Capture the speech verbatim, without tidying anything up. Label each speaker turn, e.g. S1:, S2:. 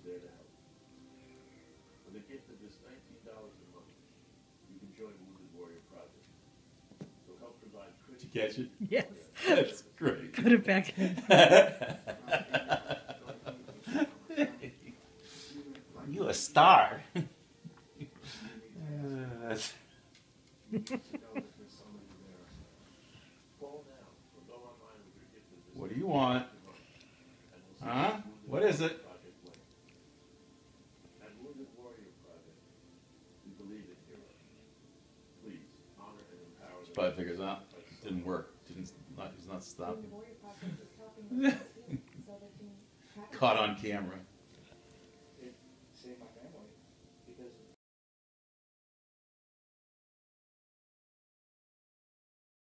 S1: there to help. With a gift of just nineteen dollars a month, you can join Wounded Warrior Project. So help provide critical...
S2: Did you catch it?
S3: Yes.
S2: That's great.
S3: Put it back in.
S2: You a star. uh, what do you want? Huh? What is it? Probably figures out it didn't work. Didn't not he's not stopping. Caught on camera.